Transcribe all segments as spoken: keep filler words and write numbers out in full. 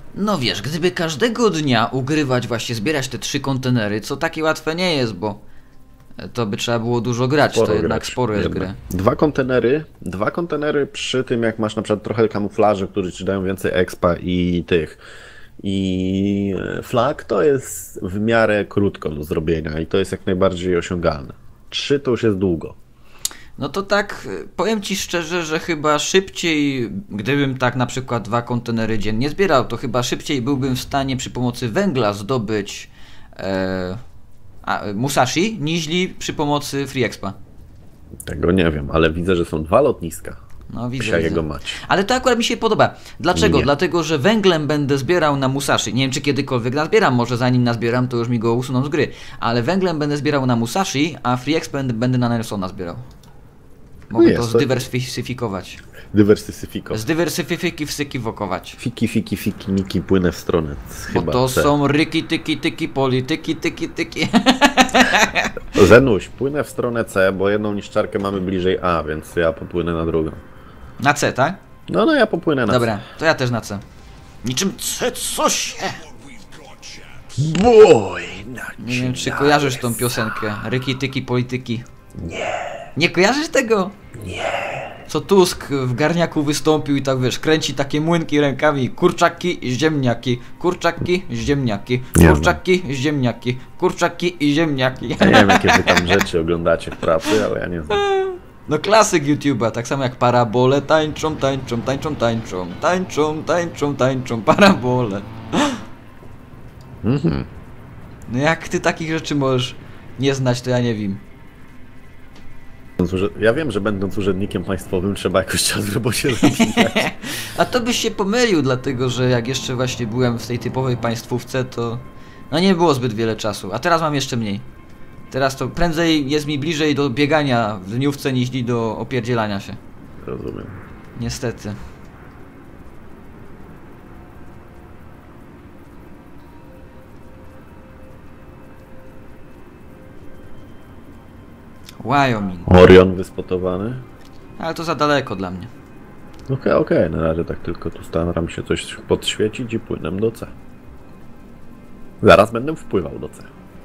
No wiesz, gdyby każdego dnia ugrywać, właśnie zbierać te trzy kontenery, co takie łatwe nie jest, bo to by trzeba było dużo grać, Sporo to jednak grać, sporo jest jednak. gry. Dwa kontenery, dwa kontenery przy tym, jak masz na przykład trochę kamuflaży, którzy ci dają więcej expa i tych i flag, to jest w miarę krótko do zrobienia i to jest jak najbardziej osiągalne. Trzy to już jest długo. No to tak, powiem ci szczerze, że chyba szybciej, gdybym tak na przykład dwa kontenery dziennie zbierał, to chyba szybciej byłbym w stanie przy pomocy węgla zdobyć e, a, Musashi, niźli przy pomocy Free Expa. Tego nie wiem, ale widzę, że są dwa lotniska. No widzę, Psia widzę. jego mać. Ale to akurat mi się podoba. Dlaczego? Nie. Dlatego, że węglem będę zbierał na Musashi. Nie wiem, czy kiedykolwiek nazbieram, może zanim nazbieram, to już mi go usuną z gry. Ale węglem będę zbierał na Musashi, a Free Exp będę, będę na Nelsona zbierał. Mogę No jest, to to- zdywersyfikować. Dywersyfiko. Zdywersyfikować. Fiki, fiki, fiki, niki, płynę w stronę. Bo Chyba to C. są ryki, tyki, tyki, polityki, tyki, tyki. Zenuś, płynę w stronę C, bo jedną niszczarkę mamy bliżej A, więc ja popłynę na drugą. Na C, tak? No, no ja popłynę na Dobra, to ja też na C. Niczym C, co się? C. Boj! Nie wiem, czy kojarzysz tą piosenkę. Ryki, tyki, polityki. Nie. Nie kojarzysz tego? Nie. Co Tusk w garniaku wystąpił i tak wiesz, kręci takie młynki rękami. Kurczaki i ziemniaki, kurczaki, ziemniaki, Nie kurczaki, ziemniaki, kurczaki i ziemniaki. Ja nie wiem, jakie wy tam rzeczy oglądacie w pracy, ale ja nie znam. No klasyk YouTube'a, tak samo jak parabole tańczą, tańczą, tańczą, tańczą, tańczą, tańczą, tańczą, parabole. Mhm. No jak ty takich rzeczy możesz nie znać, to ja nie wiem. Ja wiem, że będąc urzędnikiem państwowym trzeba jakoś czas w robocie zabijać. A to byś się pomylił, dlatego że jak jeszcze właśnie byłem w tej typowej państwówce, to no nie było zbyt wiele czasu, a teraz mam jeszcze mniej. Teraz to prędzej jest mi bliżej do biegania w dniówce niż do opierdzielania się. Rozumiem. Niestety. Wyoming. Orion wyspotowany. Ale to za daleko dla mnie. Okej, okej, na razie tak tylko tu staram się coś podświecić i płynę do C. Zaraz będę wpływał do C.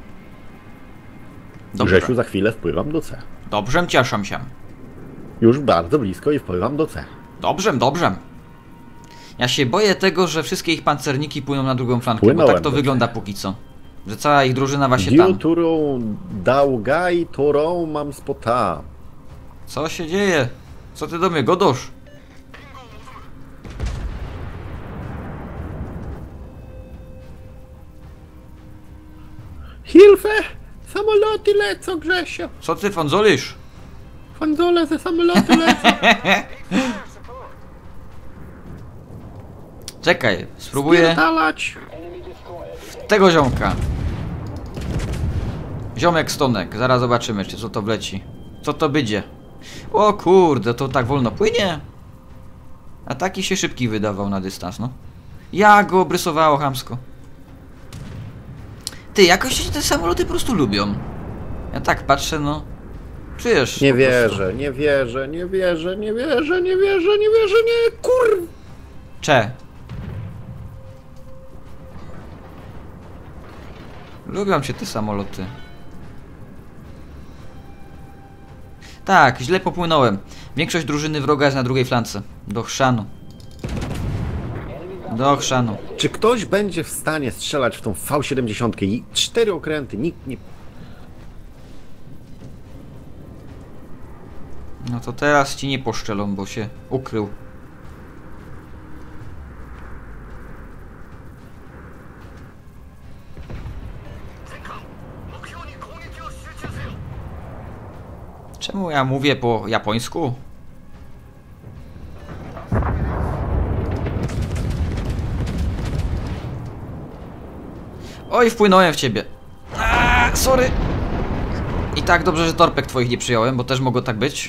Dobrze. Grzesiu, za chwilę wpływam do C. Dobrze, cieszę się. Już bardzo blisko i wpływam do C. Dobrze, dobrze. Ja się boję tego, że wszystkie ich pancerniki płyną na drugą flankę, bo Płynąłem tak to do wygląda póki co. Że cała ich drużyna właśnie tam. Diu, którą dał gaj, którą mam spota. Co się dzieje? Co ty do mnie godosz? Hilfe! Samoloty lecą, Grzesio! Co ty fanzolisz? Fanzole ze samoloty lecą! Czekaj, spróbuję Spierdalać! tego ziomka. Ziomek stonek, zaraz zobaczymy, czy co to wleci. Co to będzie? O kurde, to tak wolno płynie? A taki się szybki wydawał na dystans, no. Ja go obrysowało chamsko. Ty, jakoś się te samoloty po prostu lubią. Ja tak patrzę, no. Czujesz? Nie po prostu. wierzę, nie wierzę, nie wierzę, nie wierzę, nie wierzę, nie wierzę, nie, kur... Cze. Lubią się te samoloty. Tak, źle popłynąłem. Większość drużyny wroga jest na drugiej flance. Do chrzanu. Do chrzanu. Czy ktoś będzie w stanie strzelać w tą V siedemdziesiąt i cztery okręty, nikt nie... No to teraz ci nie poszczelą, bo się ukrył. Czemu ja mówię po japońsku? Oj, wpłynąłem w ciebie. Aaaa, sorry. I tak dobrze, że torpek twoich nie przyjąłem, bo też mogło tak być.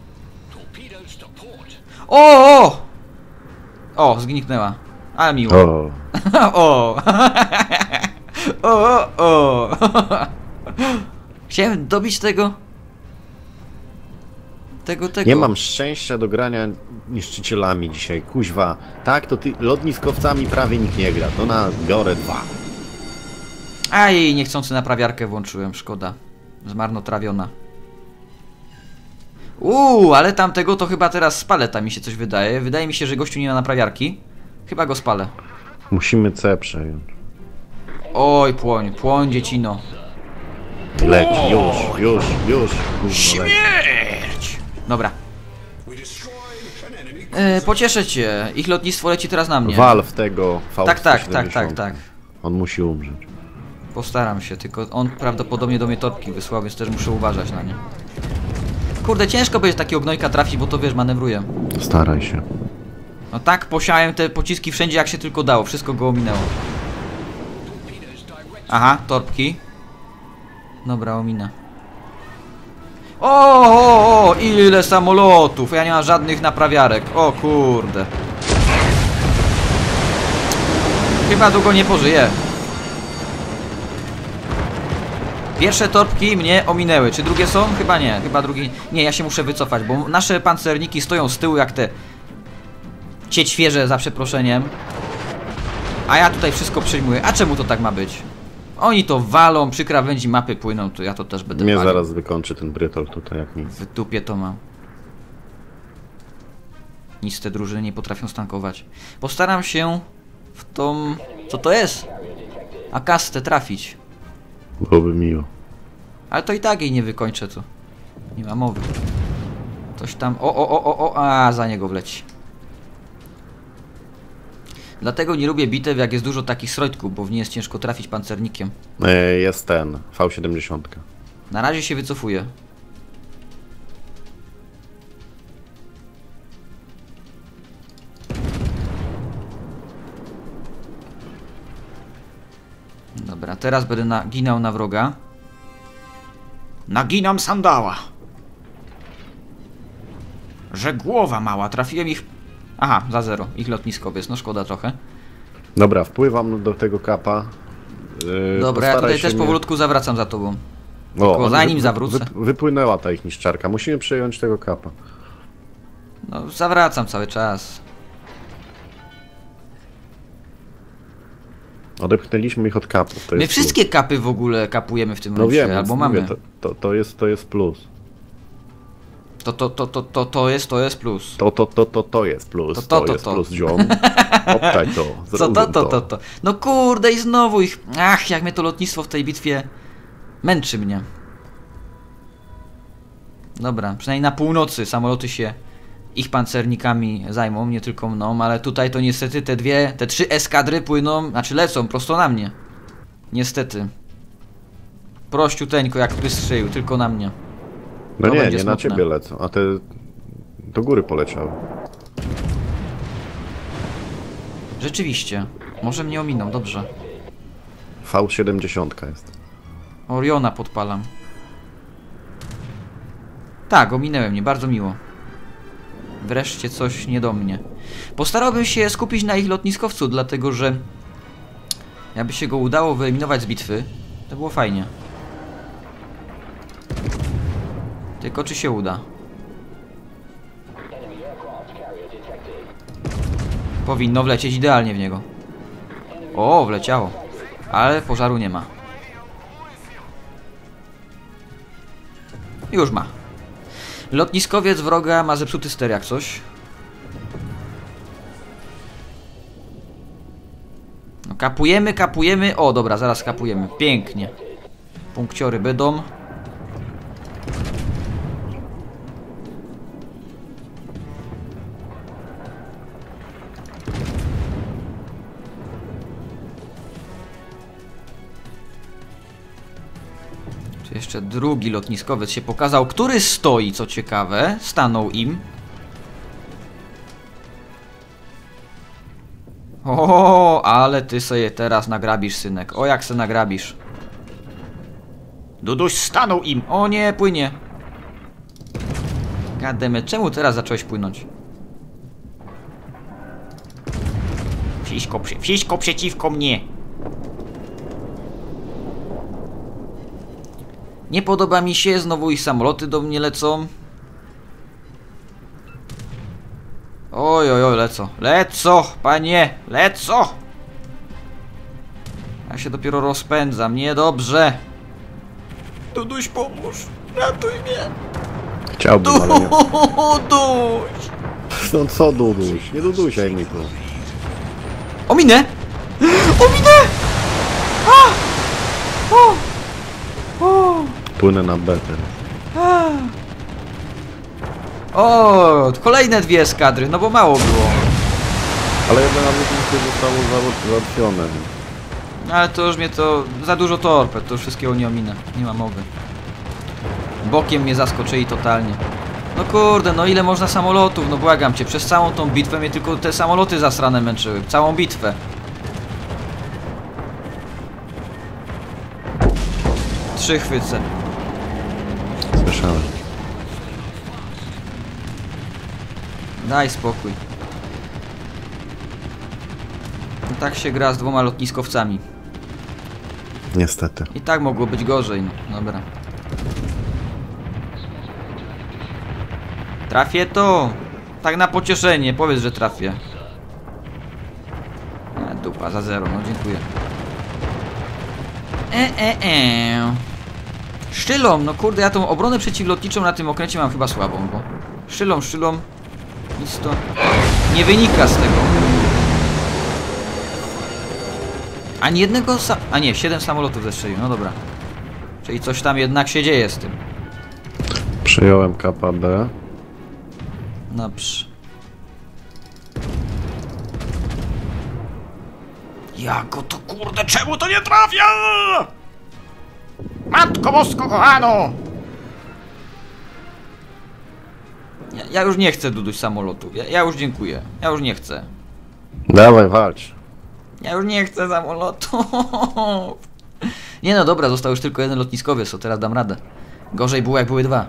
O! O, o zgniknęła. Ale miło. O, O! O! O! Chciałem dobić tego. Tego, tego. Nie mam szczęścia do grania niszczycielami dzisiaj, kuźwa. Tak, to ty lotniskowcami prawie nikt nie gra, to na biorę dwa. Aj, niechcący naprawiarkę włączyłem, szkoda. Zmarnotrawiona. Uuu, ale tamtego to chyba teraz spalę, tam mi się coś wydaje. Wydaje mi się, że gościu nie ma naprawiarki. Chyba go spalę. Musimy C przejąć. Oj, płoń, płoń, dziecino. Leć, już, już, już. Gówno, leć. Śmierć! Dobra. E, pocieszę cię, ich lotnictwo leci teraz na mnie. Wal w tego V Tak, tak, tak, tak, tak. On musi umrzeć. Postaram się, tylko on prawdopodobnie do mnie torpki wysłał, więc też muszę uważać na nie. Kurde, ciężko będzie takiego gnojka trafić, bo to wiesz, manewruje. Staraj się. No tak, posiałem te pociski wszędzie jak się tylko dało, wszystko go ominęło. Aha, torpki. Dobra, ominę. O, o, o, ile samolotów! Ja nie mam żadnych naprawiarek. O kurde. Chyba długo nie pożyję. Pierwsze torpki mnie ominęły. Czy drugie są? Chyba nie. Chyba drugi... Nie, ja się muszę wycofać, bo nasze pancerniki stoją z tyłu jak te... cieć świeże, za przeproszeniem. A ja tutaj wszystko przyjmuję. A czemu to tak ma być? Oni to walą, przy krawędzi mapy płyną, to ja to też będę Mnie walił. zaraz wykończy ten brytol tutaj jak nic. W dupie to mam. Nic te drużyny nie potrafią stankować. Postaram się w tą... Co to jest? Akastę trafić. Byłoby miło. Ale to i tak jej nie wykończę, to nie ma mowy. Coś tam... O, o, o, o, o, a za niego wleci. Dlatego nie lubię bitew, jak jest dużo takich środków, bo w nie jest ciężko trafić pancernikiem. E, jest ten, V siedemdziesiąt. Na razie się wycofuję. Dobra, teraz będę naginał na wroga. Naginam sandała. Że głowa mała, trafiłem ich... Aha, za zero, ich lotniskowiec, no szkoda trochę. Dobra, wpływam do tego kapa. Yy, Dobra, ja tutaj też nie... powolutku zawracam za tobą. O, Tylko zanim wy, zawrócę. Wy, wypłynęła ta ich niszczarka, musimy przejąć tego kapa. No, zawracam cały czas. Odepchnęliśmy ich od kapów. To My jest wszystkie plus. kapy w ogóle kapujemy w tym No momencie, wiem, albo mówię, mamy. to, to, to, jest, to jest plus. To, to, to, to, to, to jest, to jest plus. To, to, to, to, to jest plus. To, To, to, to, jest to. plus, ziom. Obczaj to. Co Zrozum to, to, to, to. No kurde i znowu ich... Ach, jak mnie to lotnictwo w tej bitwie męczy mnie. Dobra, przynajmniej na północy samoloty się ich pancernikami zajmą, nie tylko mną, ale tutaj to niestety te dwie, te trzy eskadry płyną, znaczy lecą prosto na mnie. Niestety. Prościuteńko jak wystrzelił, tylko na mnie. No To nie, będzie nie na smutne. ciebie lecą, a te do góry poleciały. Rzeczywiście. Może mnie ominą, dobrze. V siedemdziesiąt jest. Oriona podpalam. Tak, ominęły mnie, bardzo miło. Wreszcie coś nie do mnie. Postarałbym się skupić na ich lotniskowcu, dlatego że jakby się go udało wyeliminować z bitwy, to było fajnie. Tylko czy się uda? Powinno wlecieć idealnie w niego. O, wleciało. Ale pożaru nie ma. Już ma. Lotniskowiec wroga ma zepsuty ster jak coś. No kapujemy, kapujemy. O, dobra, zaraz kapujemy. Pięknie. Punkciory będą. Czy jeszcze drugi lotniskowiec się pokazał, który stoi, co ciekawe. Stanął im. O, ale ty sobie teraz nagrabisz, synek. O, jak se nagrabisz. Duduś stanął im. O nie, płynie. Gademy, czemu teraz zacząłeś płynąć? Wsiśko, przy... Wsiśko przeciwko mnie. Nie podoba mi się, znowu ich samoloty do mnie lecą. Oj, oj, oj, lecą. Leco, panie, leco! Ja się dopiero rozpędzam, niedobrze. Duduś, pomóż. Ratuj mnie. Chciałbym, ale nie. Duduś! No co Duduś? Nie Dudusiaj mi tu. Ominę! Ominę! A! O! O! Płynę na beter. A! O! Kolejne dwie eskadry, no bo mało było. Ale jedna na lotnisku zostało za- załatwione. Ale to już mnie to... Za dużo torped, to już wszystkiego nie ominę. Nie ma mowy. Bokiem mnie zaskoczyli totalnie. No kurde, no ile można samolotów, no błagam cię. Przez całą tą bitwę mnie tylko te samoloty zasrane męczyły. Całą bitwę. Trzy chwycę. Słyszałem. Daj spokój. No tak się gra z dwoma lotniskowcami. Niestety. I tak mogło być gorzej, no. Dobra. Trafię to! Tak na pocieszenie, powiedz, że trafię. E, dupa, za zero, no dziękuję. E, e, e. Szczylą, no kurde, ja tą obronę przeciwlotniczą na tym okręcie mam chyba słabą, bo... Szczylą, szczylą... Nic to... nie wynika z tego. Ani jednego sa... A nie, siedem samolotów zestrzelił, no dobra. Czyli coś tam jednak się dzieje z tym. Przyjąłem K P B. Dobrze. Jak go to kurde, czemu to nie trafia? Matko Bosko kochano! Ja, ja już nie chcę Duduś samolotu. Ja, ja już dziękuję. Ja już nie chcę. Dawaj, walcz. Ja już nie chcę samolotu. Nie no dobra, został już tylko jeden lotniskowiec, to teraz dam radę. Gorzej było jak były dwa.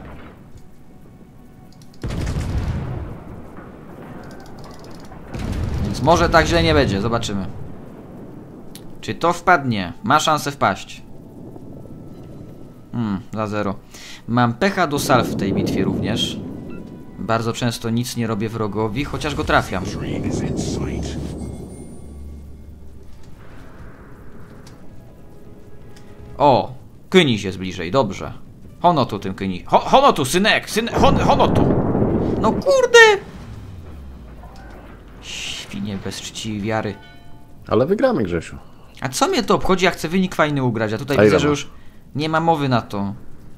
Więc może tak źle nie będzie, zobaczymy. Czy to wpadnie? Ma szansę wpaść. Hmm, za zero. Mam pecha do salw w tej bitwie również. Bardzo często nic nie robię wrogowi, chociaż go trafiam. O! Kyniś jest bliżej, dobrze. Hono tu tym kyni. Ho, hono tu, synek! Syn, hon, hono tu! No kurde! Świnie bez czci i wiary. Ale wygramy, Grzesiu. A co mnie to obchodzi, jak chcę wynik fajny ugrać? A tutaj A widzę, ile że masz? już nie ma mowy na to.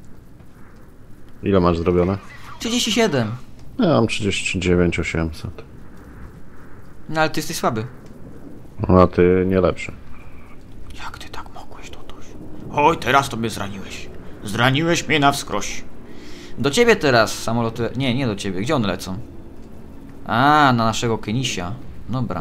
Ile masz zrobione? trzydzieści siedem. Ja mam trzydzieści dziewięć osiemset. No ale ty jesteś słaby. No, a ty nie lepszy. Jak ty tak mogłeś, Duduś? Oj, teraz to mnie zraniłeś. Zraniłeś mnie na wskroś. Do ciebie teraz samoloty... Nie, nie do ciebie. Gdzie one lecą? A, na naszego Kenisia. Dobra.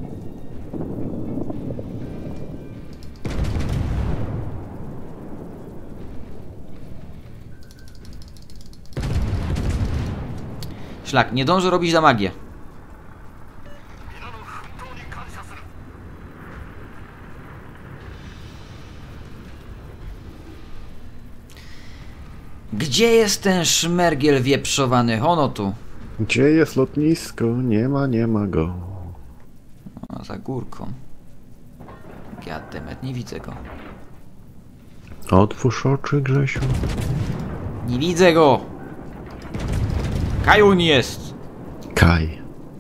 Szlak, nie dążę robić za magię. Gdzie jest ten szmergiel wieprzowany? Ono tu. Gdzie jest lotnisko? Nie ma, nie ma go. O, za górką. Goddammit, nie widzę go. Otwórz oczy, Grzesiu. Nie widzę go! Kajun jest! Kaj.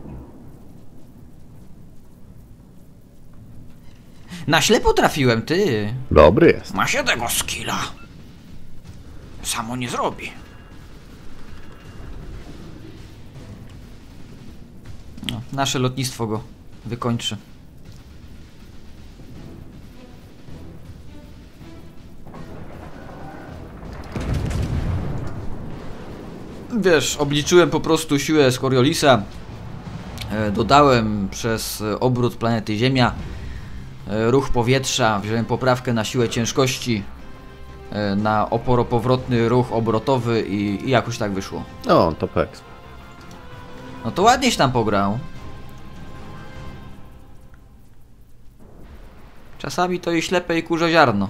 Na ślepo trafiłem, ty! Dobry jest. Ma się tego skilla. Samo nie zrobi. No, nasze lotnictwo go wykończy. Wiesz, obliczyłem po prostu siłę Scoriolisa. E, dodałem przez obrót planety Ziemia e, ruch powietrza. Wziąłem poprawkę na siłę ciężkości, e, na oporopowrotny ruch obrotowy i, i jakoś tak wyszło. O, to peks. No to ładnieś tam pograł. Czasami to i ślepe i kurze ziarno.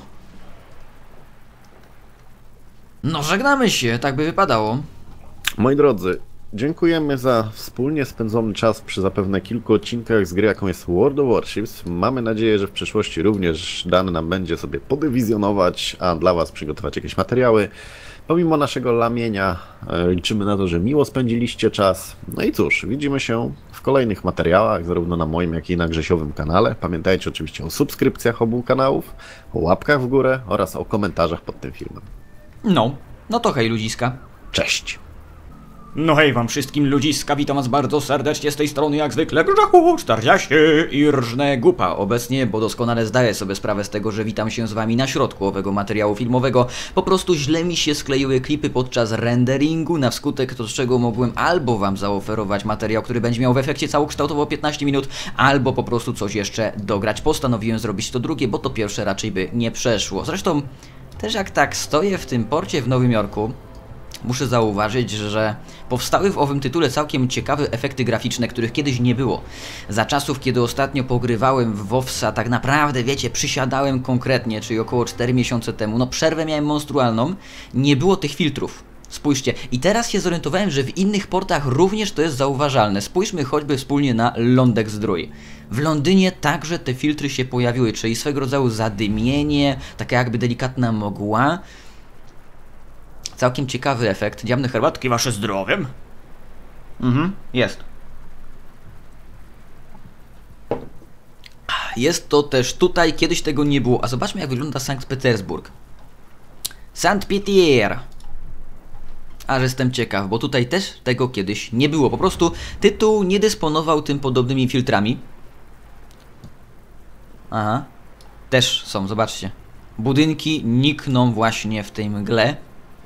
No żegnamy się, tak by wypadało. Moi drodzy, Dziękujemy za wspólnie spędzony czas przy zapewne kilku odcinkach z gry, jaką jest World of Warships. Mamy nadzieję, że w przyszłości również dane nam będzie sobie podywizjonować, a dla Was przygotować jakieś materiały. Pomimo naszego lamienia liczymy na to, że miło spędziliście czas. No i cóż, widzimy się w kolejnych materiałach, zarówno na moim, jak i na Grzesiowym kanale. Pamiętajcie oczywiście o subskrypcjach obu kanałów, o łapkach w górę oraz o komentarzach pod tym filmem. No, no to hej ludziska. Cześć! No hej wam wszystkim ludziska, witam was bardzo serdecznie z tej strony jak zwykle Grzechu czterdzieści i Rżne Gupa obecnie, bo doskonale zdaję sobie sprawę z tego, że witam się z wami na środku owego materiału filmowego. Po prostu źle mi się skleiły klipy podczas renderingu, na wskutek to z czego mogłem albo wam zaoferować materiał, który będzie miał w efekcie całokształtowo piętnaście minut, albo po prostu coś jeszcze dograć. Postanowiłem zrobić to drugie, bo to pierwsze raczej by nie przeszło. Zresztą też jak tak stoję w tym porcie w Nowym Jorku, muszę zauważyć, że powstały w owym tytule całkiem ciekawe efekty graficzne, których kiedyś nie było. Za czasów, kiedy ostatnio pogrywałem w WoWsa, tak naprawdę, wiecie, przysiadałem konkretnie, czyli około cztery miesiące temu, no przerwę miałem monstrualną, nie było tych filtrów. Spójrzcie, i teraz się zorientowałem, że w innych portach również to jest zauważalne. Spójrzmy choćby wspólnie na Lądek Zdrój. W Londynie także te filtry się pojawiły, czyli swego rodzaju zadymienie, taka jakby delikatna mgła. Całkiem ciekawy efekt. Diabne herbatki wasze zdrowiem? Mhm, jest. Jest to też tutaj, kiedyś tego nie było. A zobaczmy jak wygląda Sankt Petersburg. Sankt Peter. Aż jestem ciekaw, bo tutaj też tego kiedyś nie było. Po prostu tytuł nie dysponował tym podobnymi filtrami. Aha. Też są, zobaczcie. Budynki nikną właśnie w tej mgle.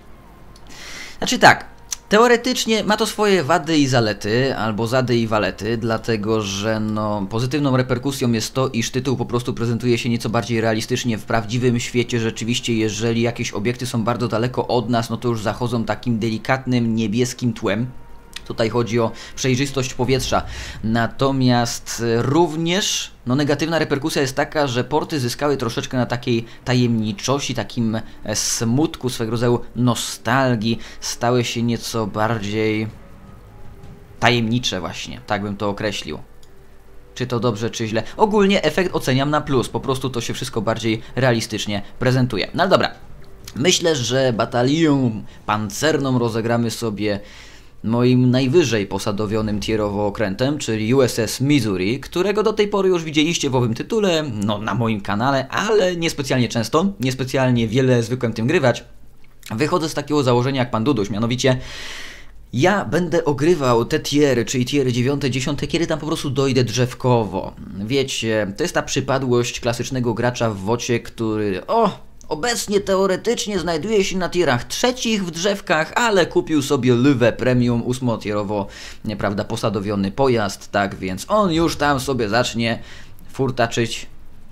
Znaczy tak, teoretycznie ma to swoje wady i zalety, albo zady i walety, dlatego że no, pozytywną reperkusją jest to, iż tytuł po prostu prezentuje się nieco bardziej realistycznie w prawdziwym świecie. Rzeczywiście, jeżeli jakieś obiekty są bardzo daleko od nas, no to już zachodzą takim delikatnym niebieskim tłem. Tutaj chodzi o przejrzystość powietrza. Natomiast również no, negatywna reperkusja jest taka, że porty zyskały troszeczkę na takiej tajemniczości, takim smutku, swego rodzaju nostalgii. Stały się nieco bardziej tajemnicze właśnie, tak bym to określił. Czy to dobrze, czy źle? Ogólnie efekt oceniam na plus, po prostu to się wszystko bardziej realistycznie prezentuje. No ale dobra, myślę, że batalią pancerną rozegramy sobie moim najwyżej posadowionym tierowo okrętem, czyli U S S Missouri, którego do tej pory już widzieliście w owym tytule, no na moim kanale, ale niespecjalnie często, niespecjalnie wiele zwykłem tym grywać. Wychodzę z takiego założenia jak pan Duduś, mianowicie ja będę ogrywał te tiery, czyli tiery dziewiąte, dziesiąte, kiedy tam po prostu dojdę drzewkowo. Wiecie, to jest ta przypadłość klasycznego gracza w wocie, który o... obecnie teoretycznie znajduje się na tierach trzecich w drzewkach, ale kupił sobie Lwę Premium ósmotierowo, nieprawda, posadowiony pojazd, tak więc on już tam sobie zacznie furtaczyć.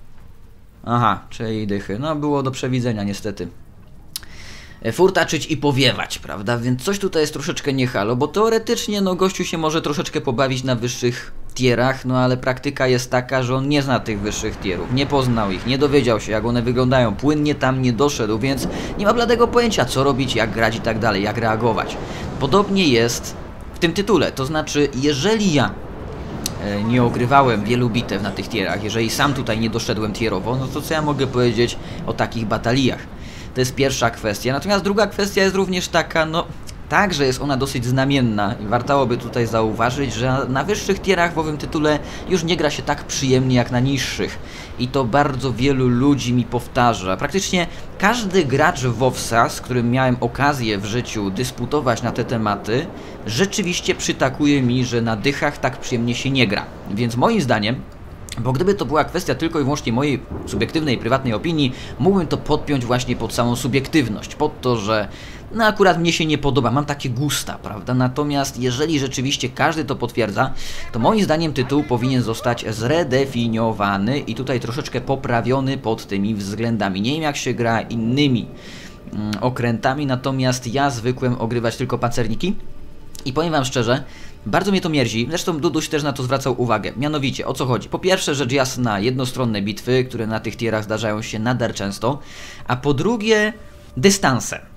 Aha, czyli dychy. No było do przewidzenia niestety. Furtaczyć i powiewać, prawda? Więc coś tutaj jest troszeczkę nie halo, bo teoretycznie no gościu się może troszeczkę pobawić na wyższych tierach, no ale praktyka jest taka, że on nie zna tych wyższych tierów, nie poznał ich, nie dowiedział się jak one wyglądają, płynnie tam nie doszedł, więc nie ma bladego pojęcia co robić, jak grać i tak dalej, jak reagować. Podobnie jest w tym tytule, to znaczy jeżeli ja e, nie ogrywałem wielu bitew na tych tierach, jeżeli sam tutaj nie doszedłem tierowo, no to co ja mogę powiedzieć o takich bataliach? To jest pierwsza kwestia. Natomiast druga kwestia jest również taka, no także jest ona dosyć znamienna i wartałoby tutaj zauważyć, że na wyższych tierach w owym tytule już nie gra się tak przyjemnie jak na niższych. I to bardzo wielu ludzi mi powtarza. Praktycznie każdy gracz WoWsa, z którym miałem okazję w życiu dysputować na te tematy, rzeczywiście przytakuje mi, że na dychach tak przyjemnie się nie gra. Więc moim zdaniem, bo gdyby to była kwestia tylko i wyłącznie mojej subiektywnej, prywatnej opinii, mógłbym to podpiąć właśnie pod samą subiektywność, pod to, że no akurat mnie się nie podoba, mam takie gusta, prawda? Natomiast jeżeli rzeczywiście każdy to potwierdza, to moim zdaniem tytuł powinien zostać zredefiniowany i tutaj troszeczkę poprawiony pod tymi względami. Nie wiem jak się gra innymi mm, okrętami, natomiast ja zwykłem ogrywać tylko pancerniki i powiem wam szczerze, bardzo mnie to mierzi, zresztą Duduś też na to zwracał uwagę. Mianowicie, o co chodzi? Po pierwsze, rzecz jasna, jednostronne bitwy, które na tych tierach zdarzają się nader często, a po drugie, dystanse.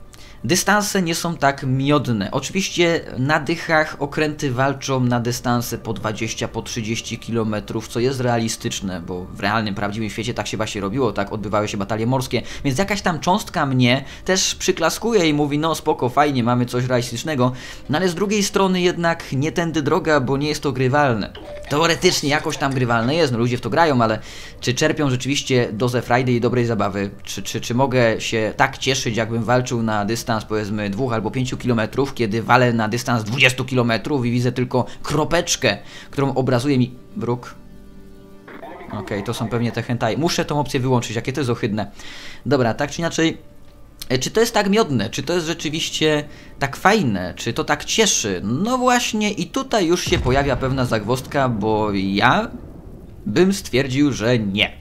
dystanse nie są tak miodne. Oczywiście na dychach okręty walczą na dystanse po dwadzieścia, po trzydzieści kilometrów, co jest realistyczne, bo w realnym, prawdziwym świecie tak się właśnie robiło, tak odbywały się batalie morskie, więc jakaś tam cząstka mnie też przyklaskuje i mówi, no spoko, fajnie, mamy coś realistycznego, no ale z drugiej strony jednak nie tędy droga, bo nie jest to grywalne. Teoretycznie jakoś tam grywalne jest, no ludzie w to grają, ale czy czerpią rzeczywiście dozę frajdy i dobrej zabawy? Czy, czy, czy mogę się tak cieszyć, jakbym walczył na dystans powiedzmy dwóch albo pięciu kilometrów, kiedy walę na dystans dwudziestu kilometrów i widzę tylko kropeczkę, którą obrazuje mi wróg? Okej, okay, to są pewnie te hentai. Muszę tą opcję wyłączyć, jakie to jest ohydne. Dobra, tak czy inaczej, czy to jest tak miodne? Czy to jest rzeczywiście tak fajne? Czy to tak cieszy? No właśnie i tutaj już się pojawia pewna zagwozdka, bo ja bym stwierdził, że nie.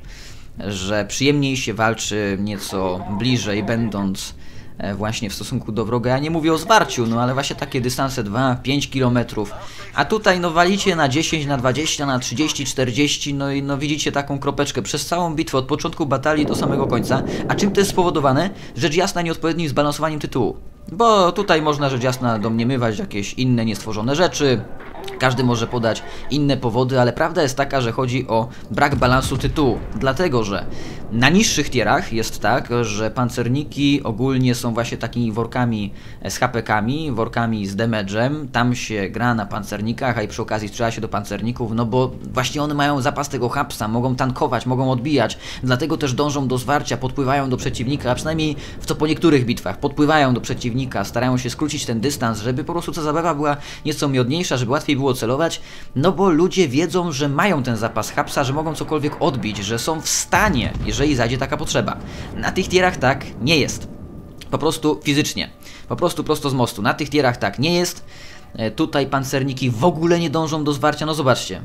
Że przyjemniej się walczy nieco bliżej, będąc właśnie w stosunku do wroga. Ja nie mówię o zwarciu, no ale właśnie takie dystanse dwa pięć kilometrów. A tutaj no walicie na dziesięć, na dwadzieścia, na trzydzieści, czterdzieści, no i no widzicie taką kropeczkę przez całą bitwę, od początku batalii do samego końca. A czym to jest spowodowane? Rzecz jasna nieodpowiednim zbalansowaniem tytułu. Bo tutaj można rzecz jasna domniemywać jakieś inne niestworzone rzeczy. Każdy może podać inne powody, ale prawda jest taka, że chodzi o brak balansu tytułu. Dlatego, że na niższych tierach jest tak, że pancerniki ogólnie są właśnie takimi workami z H P kami, workami z damage'em. Tam się gra na pancernikach, a i przy okazji strzela się do pancerników, no bo właśnie one mają zapas tego hapsa, mogą tankować, mogą odbijać. Dlatego też dążą do zwarcia, podpływają do przeciwnika, a przynajmniej w co po niektórych bitwach, podpływają do przeciwnika, starają się skrócić ten dystans, żeby po prostu ta zabawa była nieco miodniejsza, żeby łatwiej było celować, no bo ludzie wiedzą, że mają ten zapas hapsa, że mogą cokolwiek odbić, że są w stanie, jeżeli zajdzie taka potrzeba. Na tych tierach tak nie jest. Po prostu fizycznie. Po prostu prosto z mostu. Na tych tierach tak nie jest. E, tutaj pancerniki w ogóle nie dążą do zwarcia. No zobaczcie.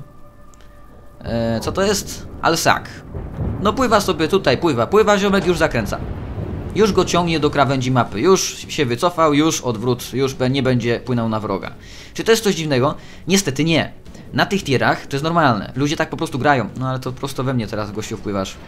E, co to jest? Alsak. No pływa sobie tutaj, pływa. Pływa, ziomek już zakręca. Już go ciągnie do krawędzi mapy. Już się wycofał, już odwrót, już nie będzie płynął na wroga. Czy to jest coś dziwnego? Niestety nie. Na tych tierach to jest normalne. Ludzie tak po prostu grają. No ale to prosto we mnie teraz, gościu, wpływasz.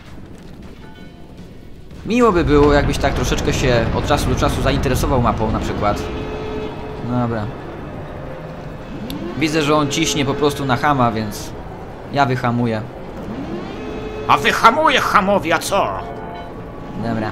Miło by było, jakbyś tak troszeczkę się od czasu do czasu zainteresował mapą na przykład. Dobra. Widzę, że on ciśnie po prostu na hama, więc ja wyhamuję. A wyhamuję hamowi, a co? Dobra.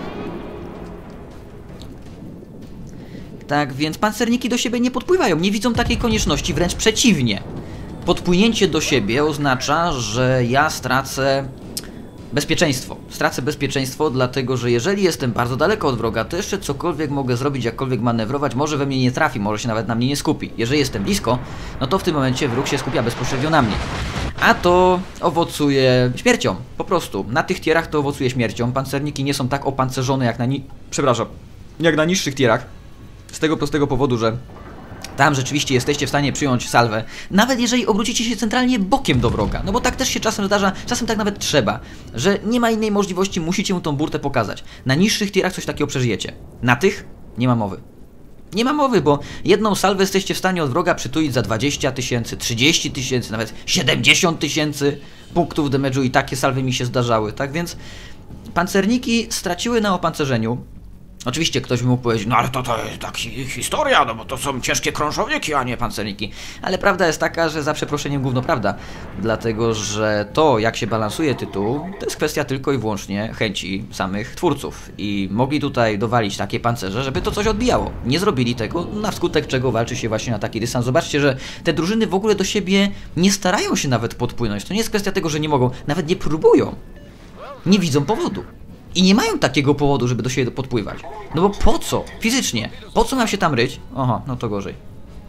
Tak, więc pancerniki do siebie nie podpływają, nie widzą takiej konieczności, wręcz przeciwnie. Podpłynięcie do siebie oznacza, że ja stracę bezpieczeństwo. Stracę bezpieczeństwo, dlatego że jeżeli jestem bardzo daleko od wroga, to jeszcze cokolwiek mogę zrobić, jakkolwiek manewrować, może we mnie nie trafi, może się nawet na mnie nie skupi. Jeżeli jestem blisko, no to w tym momencie wróg się skupia bezpośrednio na mnie. A to owocuje śmiercią, po prostu. Na tych tierach to owocuje śmiercią. Pancerniki nie są tak opancerzone jak na ni... Przepraszam, jak na niższych tierach. Z tego prostego powodu, że tam rzeczywiście jesteście w stanie przyjąć salwę, nawet jeżeli obrócicie się centralnie bokiem do wroga. No bo tak też się czasem zdarza, czasem tak nawet trzeba, że nie ma innej możliwości, musicie mu tą burtę pokazać. Na niższych tierach coś takiego przeżyjecie. Na tych nie ma mowy. Nie ma mowy, bo jedną salwę jesteście w stanie od wroga przytulić za dwadzieścia tysięcy, trzydzieści tysięcy, nawet siedemdziesiąt tysięcy punktów damage'u i takie salwy mi się zdarzały. Tak więc pancerniki straciły na opancerzeniu. Oczywiście ktoś by mógł powiedzieć, no ale to, to jest tak historia, no bo to są ciężkie krążowniki, a nie pancerniki. Ale prawda jest taka, że za przeproszeniem gówno prawda. Dlatego, że to jak się balansuje tytuł, to jest kwestia tylko i wyłącznie chęci samych twórców. I mogli tutaj dowalić takie pancerze, żeby to coś odbijało. Nie zrobili tego, na skutek czego walczy się właśnie na taki dystans. Zobaczcie, że te drużyny w ogóle do siebie nie starają się nawet podpłynąć. To nie jest kwestia tego, że nie mogą, nawet nie próbują. Nie widzą powodu. I nie mają takiego powodu, żeby do siebie podpływać. No bo po co? Fizycznie. Po co mam się tam ryć? Aha, no to gorzej.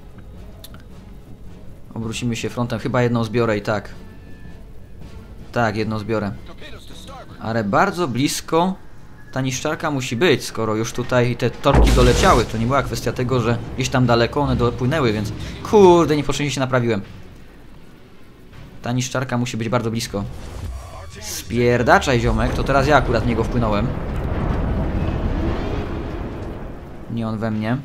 Obrócimy się frontem. Chyba jedną zbiorę i tak. Tak, jedną zbiorę. Ale bardzo blisko ta niszczarka musi być, skoro już tutaj te torki doleciały. To nie była kwestia tego, że gdzieś tam daleko one dopłynęły, więc... Kurde, niepotrzebnie się naprawiłem. Ta niszczarka musi być bardzo blisko. Spierdaczaj, ziomek, to teraz ja akurat w niego wpłynąłem. Nie on we mnie.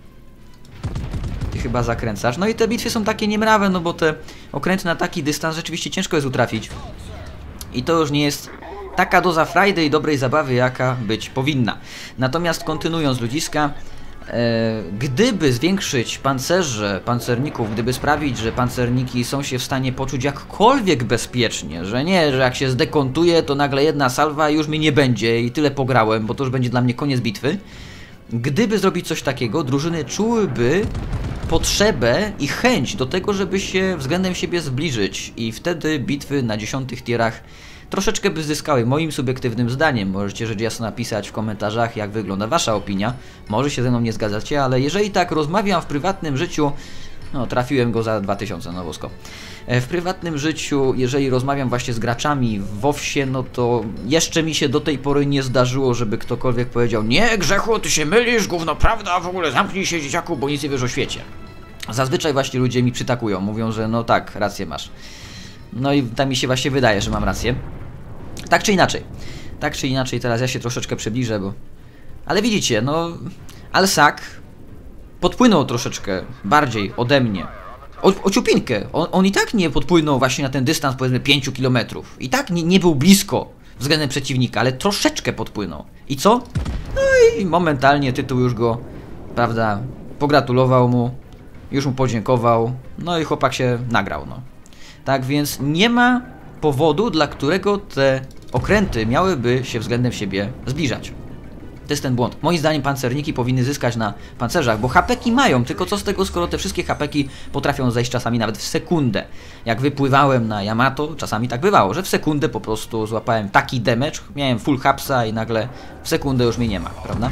Ty chyba zakręcasz. No i te bitwy są takie niemrawe, no bo te okręty na taki dystans rzeczywiście ciężko jest utrafić. I to już nie jest taka doza frajdy i dobrej zabawy, jaka być powinna. Natomiast kontynuując ludziska, E, gdyby zwiększyć pancerze pancerników, gdyby sprawić, że pancerniki są się w stanie poczuć jakkolwiek bezpiecznie, że nie, że jak się zdekontuje, to nagle jedna salwa i już mnie nie będzie i tyle pograłem, bo to już będzie dla mnie koniec bitwy. Gdyby zrobić coś takiego, drużyny czułyby potrzebę i chęć do tego, żeby się względem siebie zbliżyć i wtedy bitwy na dziesiątych tierach troszeczkę by zyskały, moim subiektywnym zdaniem. Możecie rzecz jasna napisać w komentarzach, jak wygląda wasza opinia. Może się ze mną nie zgadzacie, ale jeżeli tak rozmawiam w prywatnym życiu, no trafiłem go za dwa tysiące, no bosko. W prywatnym życiu, jeżeli rozmawiam właśnie z graczami w WoWsie, no to jeszcze mi się do tej pory nie zdarzyło, żeby ktokolwiek powiedział: nie, Grzechu, ty się mylisz, gówno prawda, w ogóle zamknij się, dzieciaku, bo nic nie wiesz o świecie. Zazwyczaj właśnie ludzie mi przytakują, mówią, że no tak, rację masz. No i tak mi się właśnie wydaje, że mam rację. Tak czy inaczej. Tak czy inaczej, teraz ja się troszeczkę przybliżę, bo... Ale widzicie, no... Alsak podpłynął troszeczkę bardziej ode mnie. O, o ciupinkę. On, on i tak nie podpłynął właśnie na ten dystans, powiedzmy, pięciu kilometrów. I tak nie, nie był blisko względem przeciwnika, ale troszeczkę podpłynął. I co? No i momentalnie tytuł już go, prawda, pogratulował mu, już mu podziękował, no i chłopak się nagrał, no. Tak więc nie ma powodu, dla którego te okręty miałyby się względem siebie zbliżać. To jest ten błąd. Moim zdaniem pancerniki powinny zyskać na pancerzach, bo hapeki mają, tylko co z tego, skoro te wszystkie hapeki potrafią zejść czasami nawet w sekundę. Jak wypływałem na Yamato, czasami tak bywało, że w sekundę po prostu złapałem taki damage, miałem full hapsa i nagle w sekundę już mnie nie ma, prawda?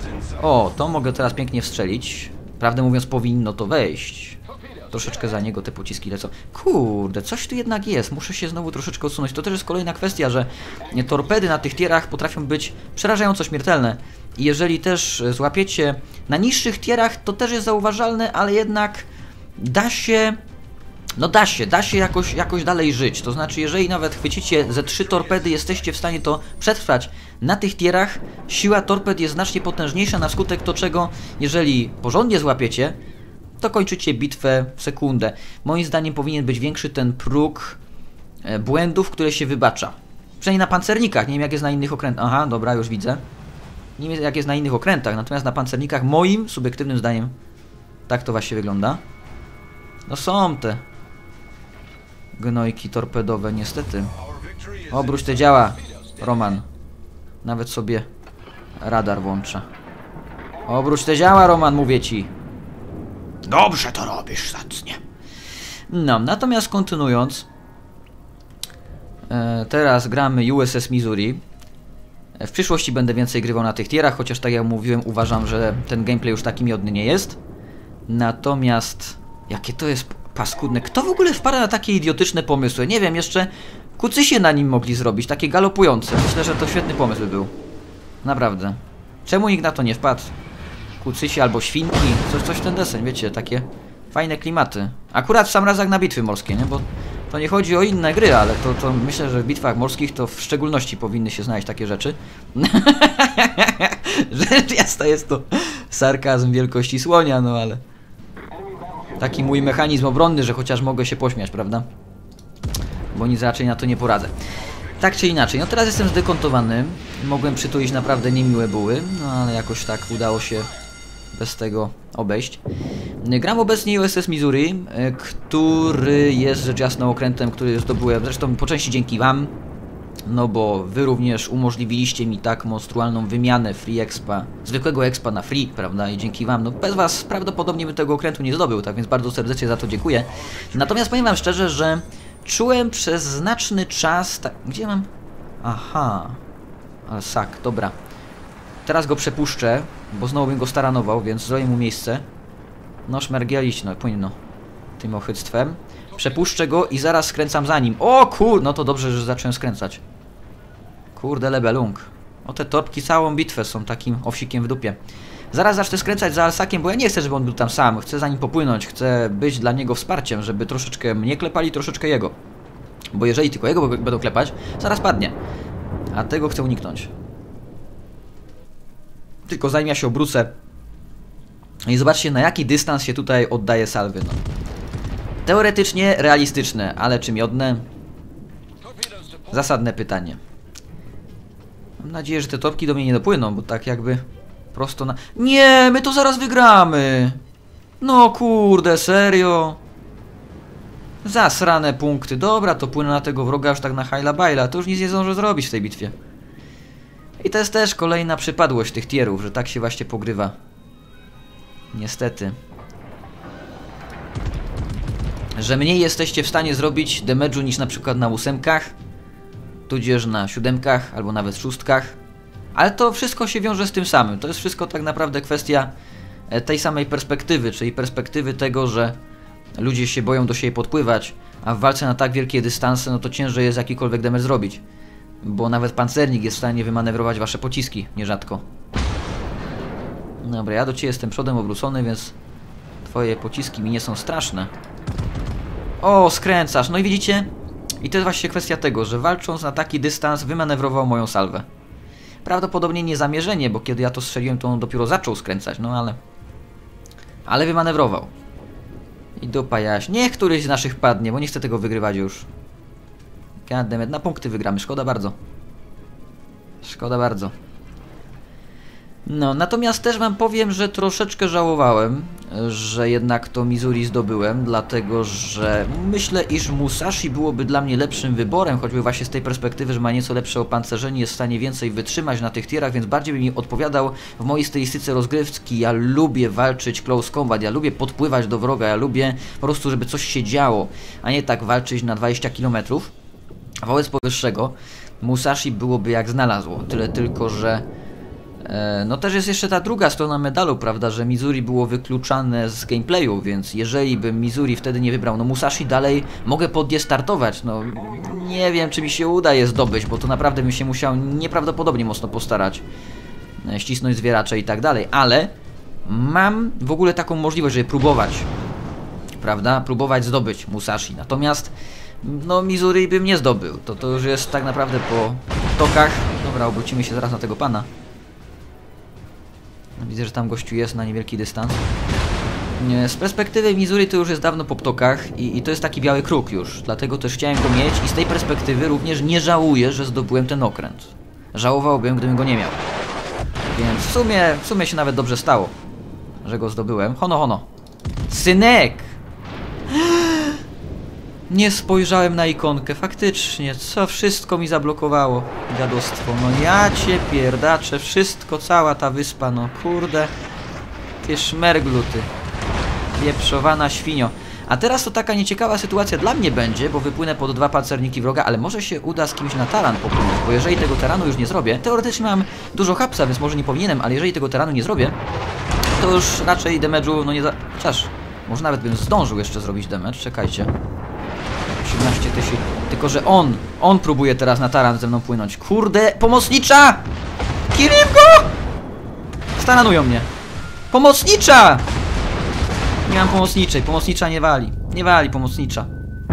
O, to mogę teraz pięknie wstrzelić. Prawdę mówiąc, powinno to wejść. Troszeczkę za niego te pociski lecą. Kurde, coś tu jednak jest. Muszę się znowu troszeczkę odsunąć. To też jest kolejna kwestia, że torpedy na tych tierach potrafią być przerażająco śmiertelne. I jeżeli też złapiecie na niższych tierach, to też jest zauważalne, ale jednak da się... No da się, da się jakoś, jakoś dalej żyć. To znaczy, jeżeli nawet chwycicie ze trzy torpedy, jesteście w stanie to przetrwać. Na tych tierach siła torped jest znacznie potężniejsza, na skutek to czego, jeżeli porządnie złapiecie, to kończycie bitwę w sekundę. Moim zdaniem powinien być większy ten próg e, błędów, które się wybacza. Przynajmniej na pancernikach, nie wiem jak jest na innych okrętach. Aha, dobra, już widzę. Nie wiem jak jest na innych okrętach, natomiast na pancernikach moim subiektywnym zdaniem tak to właśnie wygląda. No są te gnojki torpedowe, niestety. Obróć te działa, Roman. Nawet sobie radar włącza. Obróć te działa, Roman, mówię ci. Dobrze to robisz, zacnie. No, natomiast kontynuując, e, teraz gramy U S S Missouri. E, w przyszłości będę więcej grywał na tych tierach, chociaż tak jak mówiłem, uważam, że ten gameplay już taki miodny nie jest. Natomiast, jakie to jest paskudne. Kto w ogóle wpada na takie idiotyczne pomysły? Nie wiem, jeszcze kucysie na nim mogli zrobić, takie galopujące. Myślę, że to świetny pomysł by był. Naprawdę. Czemu nikt na to nie wpadł? Kucysi albo świnki, coś, coś w ten deseń, wiecie, takie fajne klimaty. Akurat w sam raz jak na bitwy morskie, nie? Bo to nie chodzi o inne gry, ale to, to myślę, że w bitwach morskich to w szczególności powinny się znaleźć takie rzeczy. Rzecz jasna, jest to sarkazm wielkości słonia, no ale... Taki mój mechanizm obronny, że chociaż mogę się pośmiać, prawda? Bo nic raczej na to nie poradzę. Tak czy inaczej, no teraz jestem zdekontowany. Mogłem przytulić naprawdę niemiłe buły, no ale jakoś tak udało się bez tego obejść. Gram obecnie U S S Missouri, który jest rzecz jasna okrętem, który zdobyłem, zresztą po części dzięki wam, no bo wy również umożliwiliście mi tak monstrualną wymianę free expa, zwykłego expa na free, prawda, i dzięki wam, no bez was prawdopodobnie bym tego okrętu nie zdobył, tak więc bardzo serdecznie za to dziękuję. Natomiast powiem wam szczerze, że czułem przez znaczny czas, tak, gdzie mam? Aha, ale sak, dobra. Teraz go przepuszczę, bo znowu bym go staranował, więc zrobię mu miejsce. No szmergielić, no powinno tym ochyctwem. Przepuszczę go i zaraz skręcam za nim. O kur... No to dobrze, że zacząłem skręcać. Kurde lebelung. O te torpki całą bitwę są takim owsikiem w dupie. Zaraz zacznę skręcać za Alsakiem, bo ja nie chcę, żeby on był tam sam. Chcę za nim popłynąć, chcę być dla niego wsparciem, żeby troszeczkę mnie klepali, troszeczkę jego. Bo jeżeli tylko jego będą klepać, zaraz padnie. A tego chcę uniknąć. Tylko zanim ja się obrócę. I zobaczcie, na jaki dystans się tutaj oddaje salwy. No. Teoretycznie realistyczne, ale czy miodne? Zasadne pytanie. Mam nadzieję, że te torpki do mnie nie dopłyną, bo tak jakby Prosto na... Nie, my to zaraz wygramy! No kurde, serio? Zasrane punkty. Dobra, to płynę na tego wroga już tak na hajla bajla. To już nic nie zdążę zrobić w tej bitwie. I to jest też kolejna przypadłość tych tierów, że tak się właśnie pogrywa. Niestety. Że mniej jesteście w stanie zrobić damage'u niż na przykład na ósemkach, tudzież na siódemkach, albo nawet szóstkach. Ale to wszystko się wiąże z tym samym. To jest wszystko tak naprawdę kwestia tej samej perspektywy, czyli perspektywy tego, że ludzie się boją do siebie podpływać, a w walce na tak wielkie dystanse, no to ciężej jest jakikolwiek damage zrobić. Bo nawet pancernik jest w stanie wymanewrować wasze pociski, nierzadko. Dobra, ja do ciebie jestem przodem obrócony, więc twoje pociski mi nie są straszne. O, skręcasz, no i widzicie? I to jest właśnie kwestia tego, że walcząc na taki dystans wymanewrował moją salwę. Prawdopodobnie niezamierzenie, bo kiedy ja to strzeliłem, to on dopiero zaczął skręcać, no ale... Ale wymanewrował. I dupa jaś. Niech któryś z naszych padnie, bo nie chcę tego wygrywać już. Goddammit, na punkty wygramy, szkoda bardzo. Szkoda bardzo. No, natomiast też wam powiem, że troszeczkę żałowałem, że jednak to Missouri zdobyłem, dlatego że myślę, iż Musashi byłoby dla mnie lepszym wyborem, choćby właśnie z tej perspektywy, że ma nieco lepsze opancerzenie, jest w stanie więcej wytrzymać na tych tierach, więc bardziej by mi odpowiadał w mojej stylistyce rozgrywki. Ja lubię walczyć close combat, ja lubię podpływać do wroga, ja lubię po prostu, żeby coś się działo, a nie tak walczyć na dwadzieścia kilometrów. Wobec powyższego Musashi byłoby jak znalazło, tyle tylko, że no też jest jeszcze ta druga strona medalu, prawda, że Missouri było wykluczane z gameplayu, więc jeżeli bym Missouri wtedy nie wybrał, no Musashi dalej mogę podjestartować, no nie wiem, czy mi się uda je zdobyć, bo to naprawdę bym się musiał nieprawdopodobnie mocno postarać, ścisnąć zwieracze i tak dalej, ale mam w ogóle taką możliwość, żeby próbować, prawda, próbować zdobyć Musashi, natomiast no Missouri bym nie zdobył, to, to już jest tak naprawdę po tokach. Dobra, obrócimy się zaraz na tego pana. Widzę, że tam gościu jest na niewielki dystans. Z perspektywy Missouri to już jest dawno po ptokach i, i to jest taki biały kruk już. Dlatego też chciałem go mieć i z tej perspektywy również nie żałuję, że zdobyłem ten okręt. Żałowałbym, gdybym go nie miał. Więc w sumie, w sumie się nawet dobrze stało, że go zdobyłem. Hono, hono. Synek! Nie spojrzałem na ikonkę, faktycznie, co wszystko mi zablokowało, dziadostwo, no ja cię pierdaczę, wszystko, cała ta wyspa, no kurde, ty szmerglu, ty, wieprzowana świnio. A teraz to taka nieciekawa sytuacja dla mnie będzie, bo wypłynę pod dwa pancerniki wroga, ale może się uda z kimś na taran popłynąć, bo jeżeli tego taranu już nie zrobię, teoretycznie mam dużo hapsa, więc może nie powinienem, ale jeżeli tego taranu nie zrobię, to już raczej damage'u, no nie za... Chociaż, może nawet bym zdążył jeszcze zrobić damage, czekajcie. osiemnaście tysięcy. Tylko, że on, on próbuje teraz na taran ze mną płynąć. Kurde, pomocnicza! Kirim go! Staranują mnie. Pomocnicza! Nie mam pomocniczej, pomocnicza nie wali. Nie wali pomocnicza.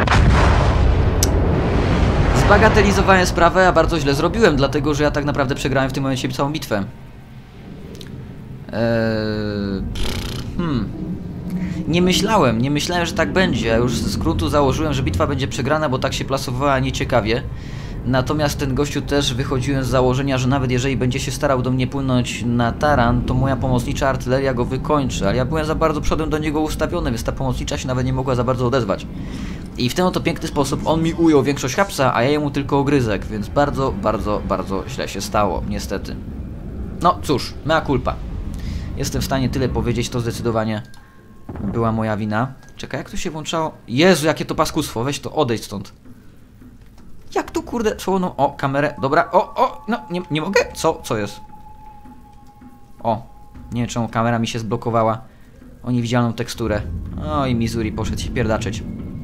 Zbagatelizowałem sprawę, a bardzo źle zrobiłem, dlatego, że ja tak naprawdę przegrałem w tym momencie całą bitwę. Eee... Hmm... Nie myślałem, nie myślałem, że tak będzie. Ja już z skrótu założyłem, że bitwa będzie przegrana, bo tak się plasowała nieciekawie. Natomiast ten gościu też wychodziłem z założenia, że nawet jeżeli będzie się starał do mnie płynąć na taran, to moja pomocnicza artyleria go wykończy. Ale ja byłem za bardzo przodem do niego ustawiony, więc ta pomocnicza się nawet nie mogła za bardzo odezwać. I w ten oto piękny sposób on mi ujął większość hapsa, a ja jemu tylko ogryzek, więc bardzo, bardzo, bardzo źle się stało, niestety. No cóż, mea culpa. Jestem w stanie tyle powiedzieć, to zdecydowanie była moja wina. Czekaj, jak to się włączało? Jezu, jakie to paskustwo, weź to, odejdź stąd. Jak tu kurde, no, o, kamerę, dobra, o, o, no, nie, nie mogę? Co, co jest? O, nie wiem czemu kamera mi się zblokowała o niewidzialną teksturę. O, i Missouri poszedł się pierdaczyć.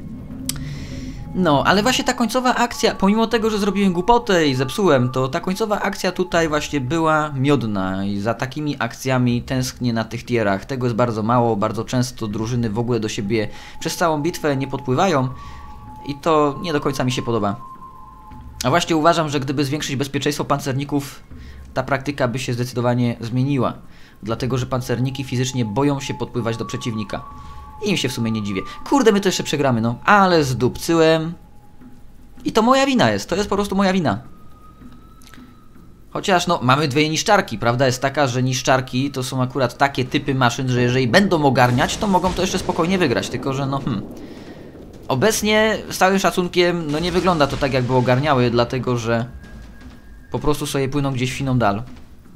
No, ale właśnie ta końcowa akcja, pomimo tego, że zrobiłem głupotę i zepsułem, to ta końcowa akcja tutaj właśnie była miodna i za takimi akcjami tęsknię na tych tierach. Tego jest bardzo mało, bardzo często drużyny w ogóle do siebie przez całą bitwę nie podpływają i to nie do końca mi się podoba. A właśnie uważam, że gdyby zwiększyć bezpieczeństwo pancerników, ta praktyka by się zdecydowanie zmieniła. Dlatego, że pancerniki fizycznie boją się podpływać do przeciwnika. I im się w sumie nie dziwię. Kurde, my to jeszcze przegramy, no. Ale zdupcyłem. I to moja wina jest. To jest po prostu moja wina. Chociaż no, mamy dwie niszczarki. Prawda jest taka, że niszczarki to są akurat takie typy maszyn, że jeżeli będą ogarniać, to mogą to jeszcze spokojnie wygrać. Tylko, że no hmm. Obecnie z całym szacunkiem, no nie wygląda to tak, jakby ogarniały, dlatego że po prostu sobie płyną gdzieś w siną dal.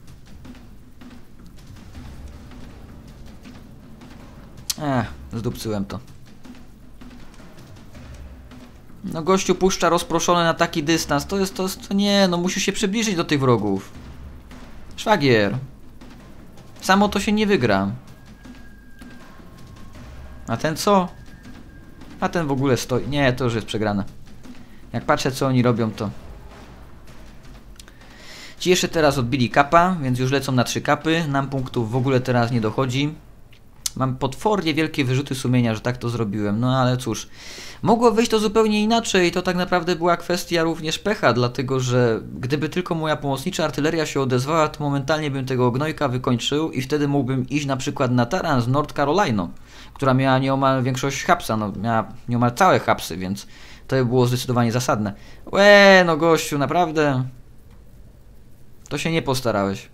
Ech, zdupcyłem to. No gościu puszcza rozproszone na taki dystans. To jest to, jest, to nie, no musisz się przybliżyć do tych wrogów. Szwagier. Samo to się nie wygra. A ten co? A ten w ogóle stoi. Nie, to już jest przegrane. Jak patrzę, co oni robią, to... Ci jeszcze teraz odbili kapa, więc już lecą na trzy kapy. Nam punktów w ogóle teraz nie dochodzi. Mam potwornie wielkie wyrzuty sumienia, że tak to zrobiłem. No ale cóż. Mogło wyjść to zupełnie inaczej. To tak naprawdę była kwestia również pecha, dlatego że gdyby tylko moja pomocnicza artyleria się odezwała, to momentalnie bym tego gnojka wykończył i wtedy mógłbym iść na przykład na taran z North Carolina, która miała nieomal większość hapsa, no miała nieomal całe hapsy, więc to by było zdecydowanie zasadne. Łe, no gościu, naprawdę... To się nie postarałeś.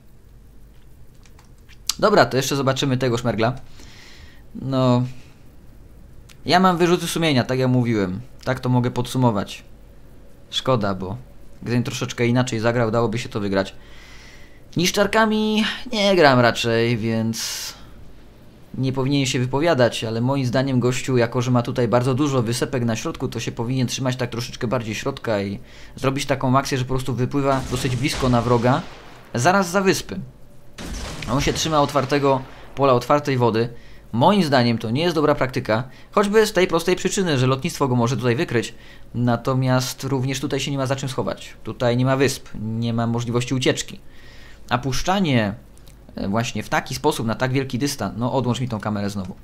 Dobra, to jeszcze zobaczymy tego szmergla. No... Ja mam wyrzuty sumienia, tak jak mówiłem. Tak to mogę podsumować. Szkoda, bo gdybym troszeczkę inaczej zagrał, dałoby się to wygrać. Niszczarkami nie gram raczej, więc... Nie powinien się wypowiadać, ale moim zdaniem gościu, jako że ma tutaj bardzo dużo wysepek na środku, to się powinien trzymać tak troszeczkę bardziej środka i zrobić taką akcję, że po prostu wypływa dosyć blisko na wroga, zaraz za wyspy. On się trzyma otwartego pola, otwartej wody. Moim zdaniem to nie jest dobra praktyka, choćby z tej prostej przyczyny, że lotnictwo go może tutaj wykryć, natomiast również tutaj się nie ma za czym schować. Tutaj nie ma wysp, nie ma możliwości ucieczki. A puszczanie właśnie w taki sposób, na tak wielki dystans... No odłącz mi tą kamerę znowu.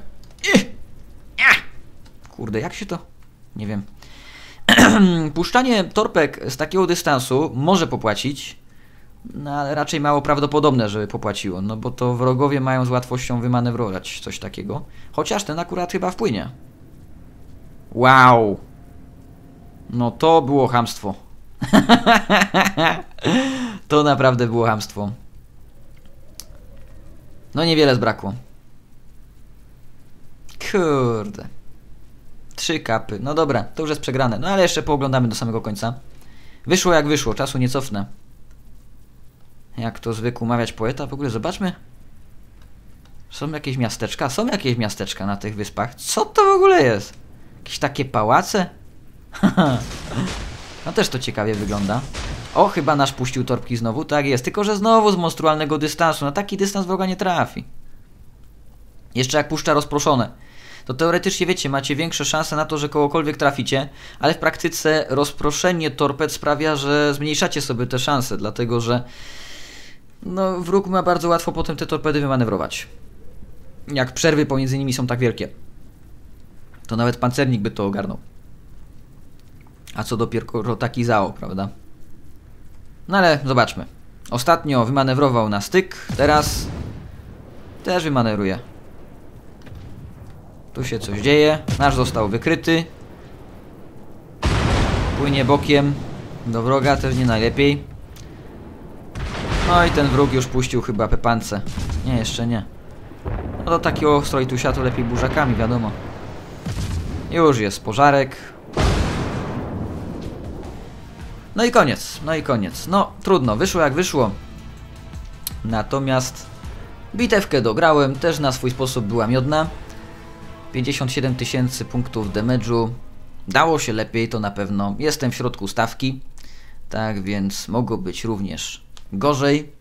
Kurde, jak się to... Nie wiem. Puszczanie torpek z takiego dystansu może popłacić, no ale raczej mało prawdopodobne, żeby popłaciło, no bo to wrogowie mają z łatwością wymanewrować coś takiego. Chociaż ten akurat chyba wpłynie. Wow. No to było chamstwo. To naprawdę było chamstwo. No niewiele zbrakło. Kurde. Trzy kapy. No dobra, to już jest przegrane. No ale jeszcze pooglądamy do samego końca. Wyszło jak wyszło, czasu nie cofnę. Jak to zwykł mawiać poeta. W ogóle zobaczmy. Są jakieś miasteczka? Są jakieś miasteczka na tych wyspach? Co to w ogóle jest? Jakieś takie pałace? No też to ciekawie wygląda. O, chyba nasz puścił torpki znowu. Tak jest, tylko że znowu z monstrualnego dystansu. Na taki dystans wroga nie trafi. Jeszcze jak puszcza rozproszone, to teoretycznie wiecie, macie większe szanse na to, że kogokolwiek traficie, ale w praktyce rozproszenie torped sprawia, że zmniejszacie sobie te szanse, dlatego że no, wróg ma bardzo łatwo potem te torpedy wymanewrować. Jak przerwy pomiędzy nimi są tak wielkie, to nawet pancernik by to ogarnął. A co dopiero taki zao, prawda? No ale zobaczmy. Ostatnio wymanewrował na styk, teraz też wymanewruje. Tu się coś dzieje. Nasz został wykryty. Płynie bokiem do wroga, też nie najlepiej. No i ten wróg już puścił chyba pepance. Nie, jeszcze nie. No do takiego strojtusia to lepiej burzakami, wiadomo. Już jest pożarek. No i koniec, no i koniec. No trudno, wyszło jak wyszło. Natomiast bitewkę dograłem, też na swój sposób była miodna. pięćdziesiąt siedem tysięcy punktów damage'u. Dało się lepiej, to na pewno. Jestem w środku stawki. Tak więc mogło być również gorzej.